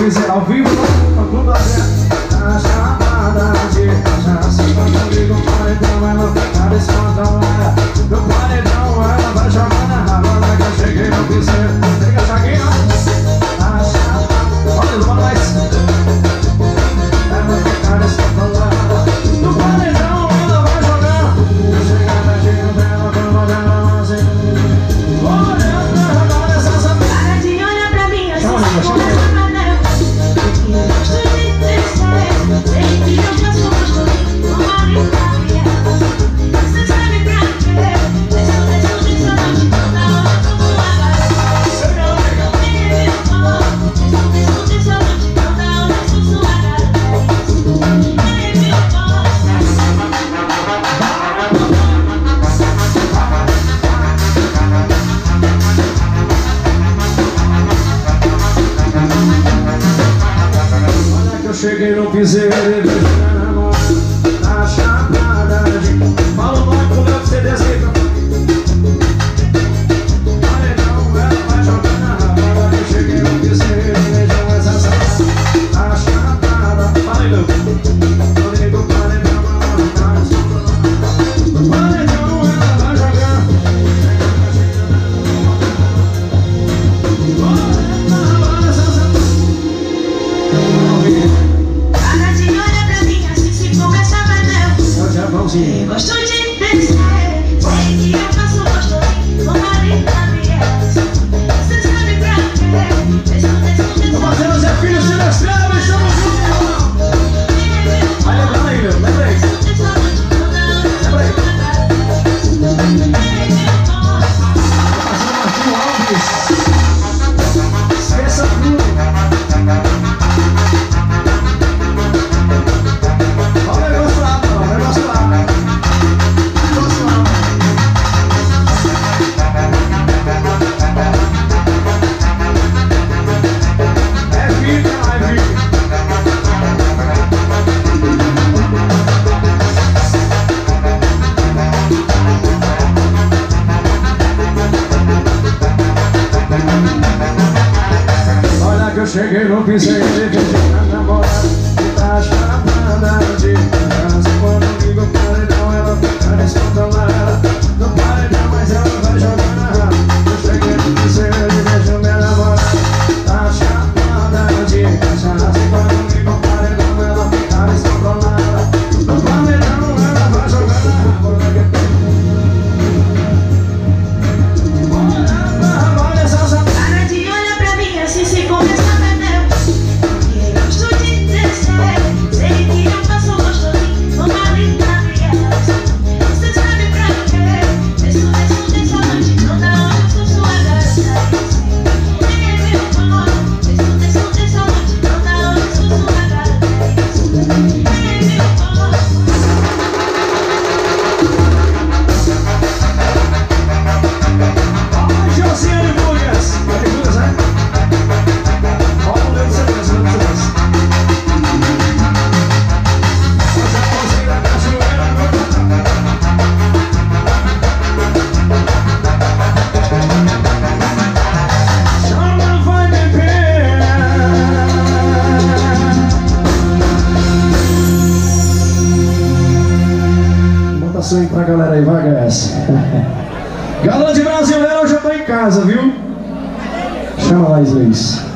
quiser ao vivo, no Clube da Terra. Na chamada de cachaça, comigo no paredão, ela fica descontrolada. No paredão ela vai jogando a rabada, que eu cheguei no piseiro. Pega a chaguinha. Na chamada, olha, vamos lá. Ela fica descontrolada. No paredão ela vai jogando. Eu cheguei na gira dela, vamos olhar assim. Olha pra agora essa safada. Para de olhar pra mim assim, como essa maneira. Porque eu gosto de ter sexo. Sei que eu já sou gostosinho, não vale pra mim. Você sabe pra quê? Desço dessa noite, toda hora eu sou sua garota. Desço dessa noite, toda hora eu sou sua garota. Olha que eu cheguei no piseiro e vejo minha namorada na chamada de... Fala o nome pro meu que você deseja. Paredão, ela vai jogando a rabada. Eu cheguei no piseiro e vejo essa safada na chamada. Fala aí, meu. Eu ligo o paredão, ela não tá no paredão, ela vai jogando. Olha essa safada. Para de olhar pra mim assim, se começa a maneira. Eu já vãozinho. Eu gosto de ter sexo. Sei que eu faço gostosinho, não vale pra mim. Você sabe pra quê? Desço Fazendo Zé Filho Celestial, me chama junto. Vai lembrando aí, meu. Lembra aí. Lembra aí. Fazendo Martinho Alves. Esqueça tudo. Olha o negócio lá, mano. O negócio lá. O negócio lá. É vida, é vida. Olha que eu cheguei no piseiro e vejo minha namorada que tá chamada de cachaça. Quando ligo o paredão ela fica descontrolada. No paredão mas ela vai jogando a raba. Eu cheguei no piseiro e vejo minha namorada tá chamada de cachaça. Quando ligo o paredão ela fica descontrolada. No paredão ela vai jogando a raba. Olha essa safada. Para de olhar pra mim assim, se começa a maneira. Porque eu gosto de ter sexo. Sei que eu faço gostosinho, não vale pra mim. Você sabe pra quê? Desço dessa noite, toda hora eu sou sua garota. Desço dessa noite, toda hora eu sou sua garota. Olha Josiane Burgas. Olha Burgas, né? Olha o Deus do céu, meu Deus. Faz a poesia da cachoeira, chama, vai beber. Bota swing pra galera aí, vai, guys. Galã de brasileiro, hoje eu tô em casa, viu? Chama lá, Islis.